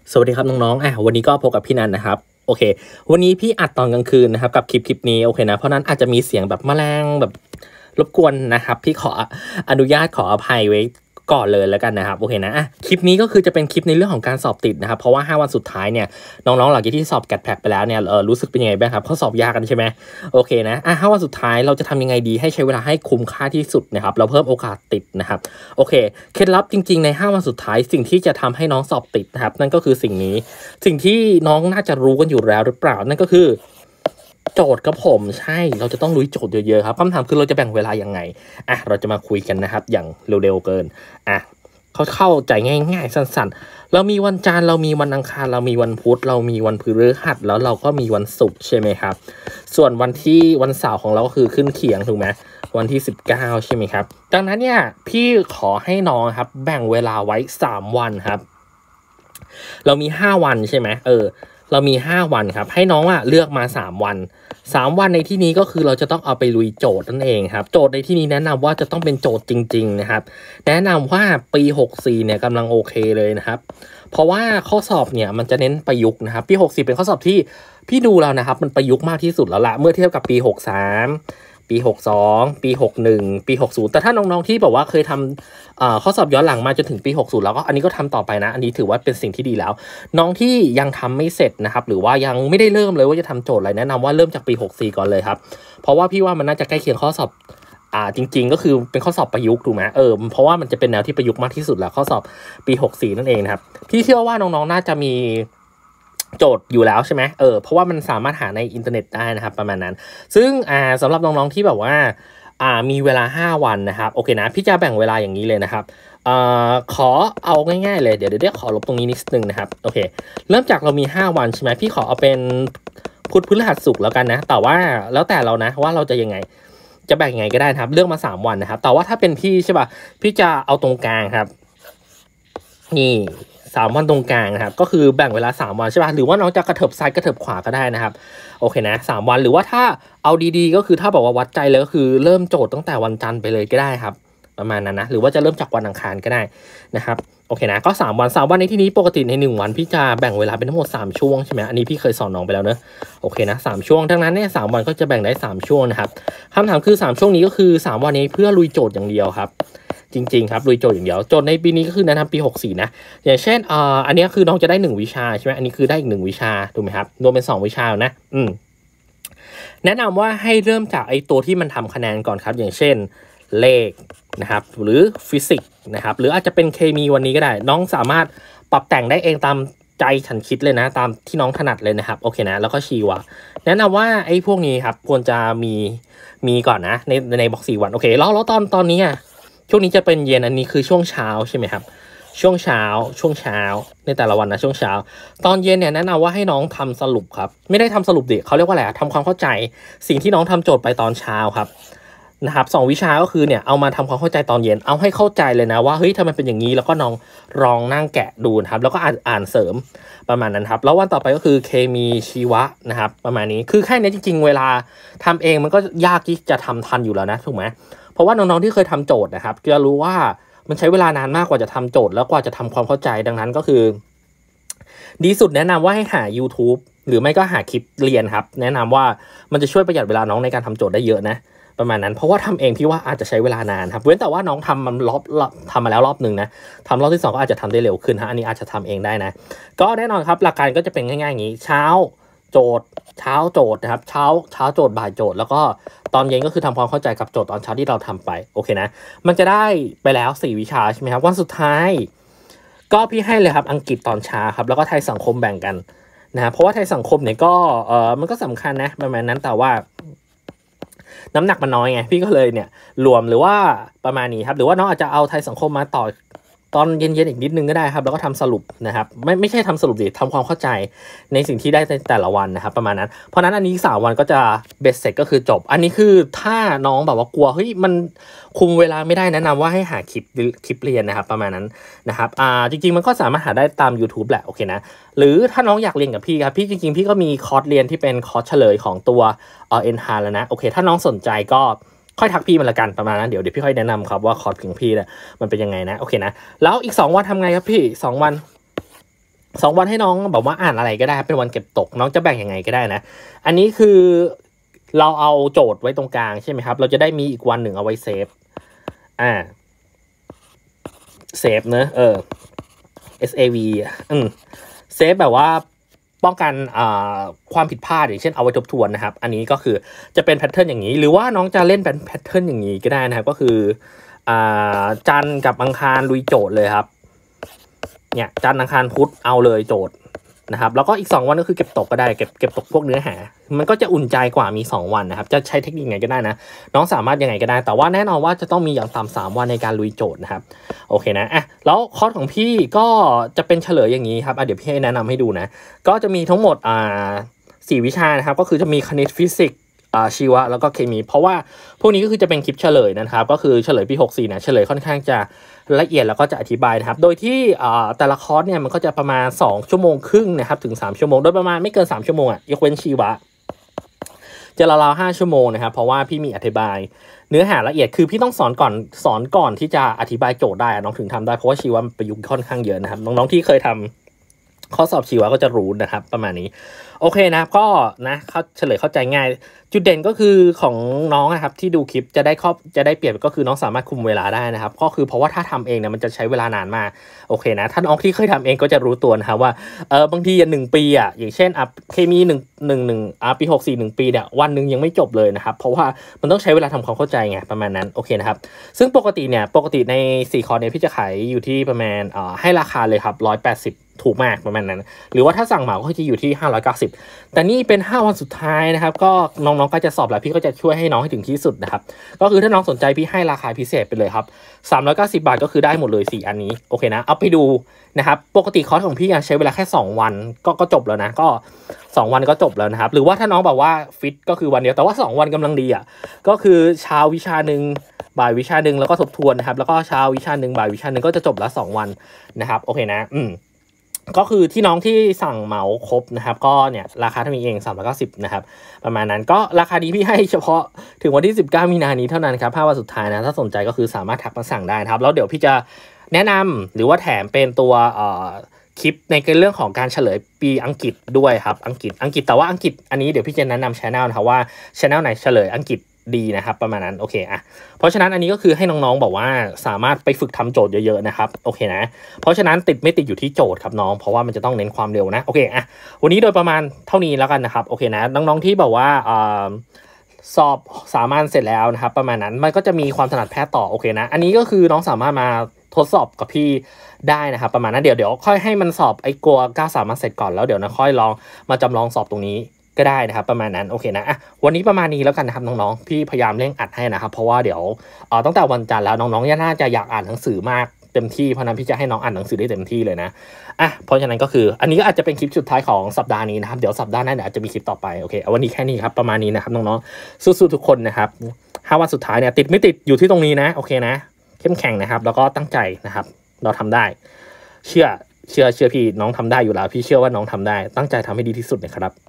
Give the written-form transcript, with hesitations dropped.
สวัสดีครับน้องๆวันนี้ก็พบกับพี่นันนะครับโอเควันนี้พี่อัดตอนกลางคืนนะครับกับคลิปนี้โอเคนะเพราะนั้นอาจจะมีเสียงแบบแมลงแบบรบกวนนะครับพี่ขออนุญาตขออภัยไว้ก่อนเลยแล้วกันนะครับโอเคนะคลิปนี้ก็คือจะเป็นคลิปในเรื่องของการสอบติดนะครับเพราะว่า5วันสุดท้ายเนี่ยน้องๆหลังจากที่สอบแกดแพคไปแล้วเนี่ยรู้สึกเป็นยังไงบ้างครับข้อสอบยากกันใช่ไหมโอเคนะ5วันสุดท้ายเราจะทำยังไงดีให้ใช้เวลาให้คุ้มค่าที่สุดนะครับเราเพิ่มโอกาสติดนะครับโอเคเคล็ดลับจริงๆใน5วันสุดท้ายสิ่งที่จะทำให้น้องสอบติดนะครับนั่นก็คือสิ่งนี้สิ่งที่น้องน่าจะรู้กันอยู่แล้วหรือเปล่านั่นก็คือโจทย์ครับผมใช่เราจะต้องลุยโจทย์เยอะๆครับคำถามคือเราจะแบ่งเวลายังไงเราจะมาคุยกันนะครับอย่างเร็วๆเกินเข้าใจง่ายๆสั้นๆเรามีวันจันทร์เรามีวันอังคารเรามีวันพุธเรามีวันพฤหัสแล้วเราก็มีวันศุกร์ใช่ไหมครับส่วนวันเสาร์ของเราก็คือขึ้นเขียงถูกไหมวันที่19ใช่ไหมครับดังนั้นเนี่ยพี่ขอให้น้องครับแบ่งเวลาไว้3วันครับเรามี5วันใช่ไหมเรามี5วันครับให้น้องเลือกมา3วัน3วันในที่นี้ก็คือเราจะต้องเอาไปลุยโจทย์นั่นเองครับโจทย์ในที่นี้แนะนำว่าจะต้องเป็นโจทย์จริงๆนะครับแนะนำว่าปี64เนี่ยกำลังโอเคเลยนะครับเพราะว่าข้อสอบเนี่ยมันจะเน้นประยุกต์นะครับปี64เป็นข้อสอบที่พี่ดูแล้วนะครับมันประยุกต์มากที่สุดแล้วละเมื่อเทียบกับปี63ปี62ปี61ปี60แต่ถ้าน้องๆที่แบบว่าเคยทำข้อสอบย้อนหลังมาจนถึงปี60แล้วก็อันนี้ก็ทำต่อไปนะอันนี้ถือว่าเป็นสิ่งที่ดีแล้วน้องที่ยังทำไม่เสร็จนะครับหรือว่ายังไม่ได้เริ่มเลยว่าจะทำโจทย์อะไรแนะนำว่าเริ่มจากปี64ก่อนเลยครับเพราะว่าพี่ว่ามันน่าจะใกล้เคียงข้อสอบจริงๆก็คือเป็นข้อสอบประยุกต์ถูกไหมเพราะว่ามันจะเป็นแนวที่ประยุกต์มากที่สุดแล้วข้อสอบปี64นั่นเองนะครับพี่เชื่อว่าน้องๆน่าจะมีโจทย์อยู่แล้วใช่ไหมเพราะว่ามันสามารถหาในอินเทอร์เน็ตได้นะครับประมาณนั้นซึ่งสำหรับน้องๆที่แบบว่ามีเวลา5วันนะครับโอเคนะพี่จะแบ่งเวลาอย่างนี้เลยนะครับขอเอาง่ายๆเลยเดี๋ยวขอลบตรงนี้นิดนึงนะครับโอเคเริ่มจากเรามี5วันใช่ไหมพี่ขอเอาเป็นพุธพฤหัสศุกร์แล้วกันนะแต่ว่าแล้วแต่เรานะว่าเราจะยังไงจะแบ่งยังไงก็ได้นะครับเลือกมา3วันนะครับแต่ว่าถ้าเป็นพี่ใช่ป่ะพี่จะเอาตรงกลางครับนี่3วันตรงกลางนะครับก็คือแบ่งเวลา3วันใช่ป่ะหรือว่าน้องจะกระเถิบซ้ายกระเถิบขวาก็ได้นะครับโอเคนะ3วันหรือว่าถ้าเอาดีๆก็คือถ้าบอกว่าวัดใจเลยก็คือเริ่มโจทย์ตั้งแต่วันจันทร์ไปเลยก็ได้ครับประมาณนั้นนะหรือว่าจะเริ่มจากวันอังคารก็ได้นะครับโอเคนะก็3 วันในที่นี้ปกติใน1วันพี่จะแบ่งเวลาเป็นทั้งหมด3ช่วงใช่ไหมอันนี้พี่เคยสอนน้องไปแล้วเนอะโอเคนะ3ช่วงดังนั้นเนี่ย3วันก็จะแบ่งได้3ช่วงนะครับคำถามคือ3ช่วงนี้ก็คือ3วันนี้เพื่อลุยโจทย์อย่างเดียวครับจริงๆครับลุยโจทย์อย่างเดียวโจทย์ในปีนี้ก็คือแนะนำปี64นะอย่างเช่นอันนี้คือน้องจะได้1วิชาใช่ไหมอันนี้คือได้อีก1วิชาถูกไหมครับรวมเป็น2วิชานะแนะนำว่าให้เริ่มจากไอ้ตัวที่มันทำคะแนนก่อนครับอย่างเช่นเลขนะครับหรือฟิสิกส์นะครับหรืออาจจะเป็นเคมีวันนี้ก็ได้น้องสามารถปรับแต่งได้เองตามใจฉันคิดเลยนะตามที่น้องถนัดเลยนะครับโอเคนะแล้วก็ชีวะแนะนำว่าไอ้พวกนี้ครับควรจะมีก่อนนะในบล็อก4วันโอเคแล้วตอนนี้ช่วงนี้จะเป็นเย็นอันนี้คือช่วงเช้าใช่ไหมครับช่วงเช้าในแต่ละวันนะช่วงเช้าตอนเย็นเนี่ยแนะนำว่าให้น้องทำสรุปครับไม่ได้ทำสรุปดิเขาเรียกว่าอะไรทำความเข้าใจสิ่งที่น้องทำโจทย์ไปตอนเช้าครับนะครับ2วิชาก็คือเนี่ยเอามาทำความเข้าใจตอนเย็นเอาให้เข้าใจเลยนะว่าเฮ้ยทำไมเป็นอย่างนี้แล้วก็น้องลองนั่งแกะดูนะครับแล้วก็อ่านเสริมประมาณนั้นครับแล้ววันต่อไปก็คือเคมีชีวะนะครับประมาณนี้คือแค่นี้จริงๆเวลาทำเองมันก็ยากที่จะทำทันอยู่แล้วนะถูกไหมเพราะว่าน้องๆที่เคยทำโจทย์นะครับจะรู้ว่ามันใช้เวลานานมากกว่าจะทำโจทย์แล้วกว่าจะทำความเข้าใจดังนั้นก็คือดีสุดแนะนำว่าให้หา YouTube หรือไม่ก็หาคลิปเรียนครับแนะนำว่ามันจะช่วยประหยัดเวลาน้องในการทำโจทย์ได้เยอะนะประมาณนั้นเพราะว่าทำเองพี่ว่าอาจจะใช้เวลานานครับเว้นแต่ว่าน้องทำมันทำมาแล้วรอบหนึ่งนะทำรอบที่2ก็อาจจะทำได้เร็วขึ้นฮะอันนี้อาจจะทำเองได้นะก็แน่นอนครับหลักการก็จะเป็นง่ายๆอย่างนี้เช้าโจทย์นะครับเช้าโจทย์บ่ายโจทย์แล้วก็ตอนเย็นก็คือทำความเข้าใจกับโจทย์ตอนเช้าที่เราทำไปโอเคนะมันจะได้ไปแล้ว4วิชาใช่ไหมครับวันสุดท้ายก็พี่ให้เลยครับอังกฤษตอนเช้าครับแล้วก็ไทยสังคมแบ่งกันนะเพราะว่าไทยสังคมเนี่ยก็มันก็สำคัญนะประมาณนั้นแต่ว่าน้ำหนักมันน้อยไงพี่ก็เลยเนี่ยรวมหรือว่าประมาณนี้ครับหรือว่าน้องอาจจะเอาไทยสังคมมาต่อตอนเย็นๆอีกนิดนึงก็ได้ครับแล้วก็ทำสรุปนะครับไม่ใช่ทำสรุปดิทำความเข้าใจในสิ่งที่ได้ในแต่ละวันนะครับประมาณนั้นเพราะนั้นอันนี้3วันก็จะเบ็ดเสร็จก็คือจบอันนี้คือถ้าน้องแบบว่ากลัวเฮ้ยมันคุมเวลาไม่ได้แนะนำว่าให้หาคลิปเรียนนะครับประมาณนั้นนะครับจริงๆมันก็สามารถหาได้ตาม YouTube แหละโอเคนะหรือถ้าน้องอยากเรียนกับพี่ครับพี่จริงๆพี่ก็มีคอร์สเรียนที่เป็นคอร์สเฉลยของตัวEnhance แล้วนะโอเคถ้าน้องสนใจก็ค่อยทักพี่มาละกันประมาณนั้นเดี๋ยวพี่ค่อยแนะนำครับว่าคอร์สของพี่เนี่ยมันเป็นยังไงนะโอเคนะแล้วอีก2วันทำไงครับพี่2วัน 2 วันให้น้องแบบว่าอ่านอะไรก็ได้เป็นวันเก็บตกน้องจะแบ่งยังไงก็ได้นะอันนี้คือเราเอาโจทย์ไว้ตรงกลางใช่ไหมครับเราจะได้มีอีกวันหนึ่งเอาไว้เซฟเซฟเนอะSAV เซฟแบบว่าป้องกันความผิดพลาดอย่างเช่นเอาไว้ทบทวนนะครับอันนี้ก็คือจะเป็นแพทเทิร์นอย่างนี้หรือว่าน้องจะเล่นเป็นแพทเทิร์นอย่างนี้ก็ได้นะครับก็คือจันทร์กับอังคารลุยโจทย์เลยครับเนี่ยจันทร์อังคารพุธเอาเลยโจทย์นะครับแล้วก็อีก2 วันก็คือเก็บตกก็ได้เก็บตกพวกเนื้อหามันก็จะอุ่นใจกว่ามี2 วันนะครับจะใช้เทคนิคไงก็ได้นะน้องสามารถยังไงก็ได้แต่ว่าแน่นอนว่าจะต้องมีอย่างต่ำ3 วันในการลุยโจทย์นะครับโอเคนะแล้วคอร์สของพี่ก็จะเป็นเฉลยอย่างนี้ครับเดี๋ยวพี่ให้แนะนำให้ดูนะก็จะมีทั้งหมด4 วิชานะครับก็คือจะมีคณิตฟิสิกส์ชีวะแล้วก็เคมีเพราะว่าพวกนี้ก็คือจะเป็นคลิปเฉลยนะครับก็คือเฉลยปี64นะเฉลยค่อนข้างจะละเอียดแล้วก็จะอธิบายนะครับโดยที่แต่ละคอร์สเนี่ยมันก็จะประมาณ2 ชั่วโมงครึ่งนะครับถึง3 ชั่วโมงโดยประมาณไม่เกิน3 ชั่วโมงยกเว้นชีวะจะราวๆ5 ชั่วโมงนะครับเพราะว่าพี่มีอธิบายเนื้อหาละเอียดคือพี่ต้องสอนก่อนที่จะอธิบายโจทย์ได้น้องถึงทำได้เพราะว่าชีวะมันประยุกต์ค่อนข้างเยอะนะครับน้องๆที่เคยทำข้อสอบชีวะก็จะรู้นะครับประมาณนี้โอเคนะก็นะเขาเฉลยเข้าใจง่ายจุดเด่นก็คือของน้องนะครับที่ดูคลิปจะได้เปรียบก็คือน้องสามารถคุมเวลาได้นะครับก็คือเพราะว่าถ้าทำเองเนี่ยมันจะใช้เวลานานมากโอเคนะถ้าน้องที่เคยทำเองก็จะรู้ตัวนะครับว่าบางที1 ปีอย่างเช่นเคมีปี64 1 ปีเนี่ยวันหนึ่งยังไม่จบเลยนะครับเพราะว่ามันต้องใช้เวลาทำความเข้าใจไงประมาณนั้นโอเคนะครับซึ่งปกติใน4 คอร์สเนี่ยพี่จะขายอยู่ที่ประมาณให้ราคาเลยครับ180ถูกมากประมาณนั้นหรือว่าถ้าสั่งเหมาก็จะอยู่ที่590แต่นี่เป็น5 วันสุดท้ายนะครับก็น้องๆก็จะสอบแล้วพี่ก็จะช่วยให้น้องให้ถึงที่สุดนะครับก็คือถ้าน้องสนใจพี่ให้ราคาพิเศษไปเลยครับ390 บาทก็คือได้หมดเลย4 อันนี้โอเคนะเอาไปดูนะครับปกติคอร์สของพี่ใช้เวลาแค่2 วันก็จบแล้วนะก็2 วันก็จบแล้วนะครับหรือว่าถ้าน้องแบบว่าฟิตก็คือวันเดียวแต่ว่า2 วันกำลังดีก็คือเช้าวิชาหนึ่งบ่ายวิชาหนึ่งแล้วก็ทบทวนนะครับแล้วก็เช้าวิชาหนึ่งบ่ายวิชาหนึ่งก็จะจบแล้ว2 วันนะครับโอเคนะก็คือที่น้องที่สั่งเหมาครบนะครับก็เนี่ยราคาเท่านี้เอง390นะครับประมาณนั้นก็ราคานี้พี่ให้เฉพาะถึงวันที่19 มีนาคมนี้เท่านั้นครับ5 วันสุดท้ายนะถ้าสนใจก็คือสามารถทักมาสั่งได้นะครับแล้วเดี๋ยวพี่จะแนะนำหรือว่าแถมเป็นตัวคลิปในเรื่องของการเฉลยปีอังกฤษด้วยครับอังกฤษแต่ว่าอังกฤษอันนี้เดี๋ยวพี่จะแนะนำ channel นะครับว่า channel ไหนเฉลยอังกฤษดีนะครับประมาณนั้นโอเคเพราะฉะนั้นอันนี้ก็คือให้น้องๆบอกว่าสามารถไปฝึกทำโจทย์เยอะๆนะครับโอเคนะเพราะฉะนั้นไม่ติดอยู่ที่โจทย์ครับน้องเพราะว่ามันจะต้องเน้นความเร็วนะโอเควันนี้โดยประมาณเท่านี้แล้วกันนะครับโอเคนะน้องๆที่บอกว่าสอบสามัญเสร็จแล้วนะครับประมาณนั้นมันก็จะมีความถนัดแพทย์ต่อโอเคนะอันนี้ก็คือน้องสามารถมาทดสอบกับพี่ได้นะครับประมาณนั้นเดี๋ยวค่อยให้มันสอบไอ้กลัว9 สามัญเสร็จก่อนแล้วเดี๋ยวนะค่อยลองมาจำลองสอบตรงนี้ก็ได้นะครับประมาณนั้นโอเคนะวันนี้ประมาณนี้แล้วกันนะครับน้องๆพี่พยายามเร่งอัดให้นะครับเพราะว่าเดี๋ยวตั้งแต่วันจันทร์แล้วน้องๆน่าจะอยากอ่านหนังสือมากเต็มที่เพราะนั้นพี่จะให้น้องอ่านหนังสือได้เต็มที่เลยนะเพราะฉะนั้นก็คืออันนี้ก็อาจจะเป็นคลิปสุดท้ายของสัปดาห์นี้นะครับเดี๋ยวสัปดาห์หน้าอาจจะมีคลิปต่อไปโอเควันนี้แค่นี้ครับประมาณนี้นะครับน้องๆสู้ๆทุกคนนะครับ5 วันสุดท้ายเนี่ยติดไม่ติดอยู่ที่ตรงนี้นะโอเคนะเข้มแข็งนะครับแล้วก็ตั้งใจนะครับเราทำได้เชื่อพี่น้องทำได้อยู่แล้วพี่เชื่อว่าน้องทำได้ตั้งใจทำให้ดีที่สุดนะครับ